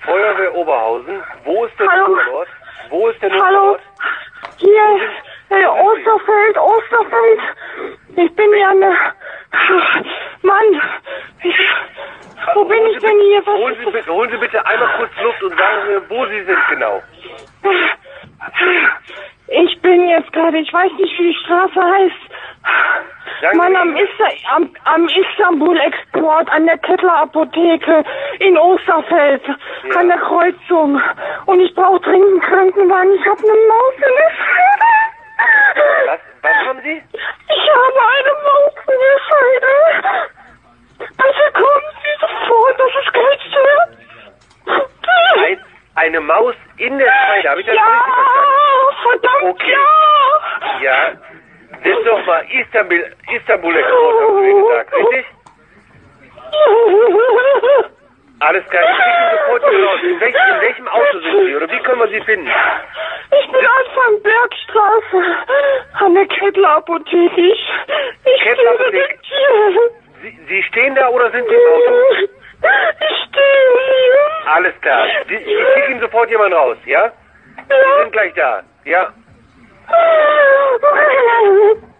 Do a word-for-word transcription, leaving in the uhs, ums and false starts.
Feuerwehr Oberhausen. Wo ist der Hallo? Notfallort? Wo ist der Hallo? Notfallort? Hier, äh, Osterfeld, Osterfeld. Ich bin ja ne... Mann, ich, wo Holen bin Sie ich denn bitte- hier? Was Holen ist Sie, das? bitte, holen Sie bitte einmal kurz Luft und sagen mir, wo Sie sind genau. Ich bin jetzt gerade, ich weiß nicht, wie die Straße heißt. Sagen Mann, Sie am, mir- Ista am, am Istanbul-Export an der Kettler-Apotheke in Osterfeld, Ja. an der Kreuzung. Und ich brauche dringend einen Krankenwagen. Ich habe eine Maus in der Scheide. Was, was haben Sie? Ich habe eine Maus in der Scheide. Bitte kommen Sie sofort, das ist ganz schlimm. Ein, eine Maus in der Scheide, habe ich das Ja, richtig verstanden? verdammt, Okay. ja. Ja. Sind doch mal Istanbul, Istanbul-Export, haben Sie mir gesagt, richtig? Alles klar, ich schicke Sie sofort hier raus. In, welch, in welchem Auto sind Sie oder wie können wir Sie finden? Ich bin Anfang Bergstraße an der Kettler-Apotheke. Ich, ich Kettler-Apotheke? stehe hier. Sie, Sie stehen da oder sind Sie im Auto? Ich stehe hier. Alles klar. Sie, ich schicke Ihnen sofort jemanden raus, ja? Sie sind gleich da, ja? Ja.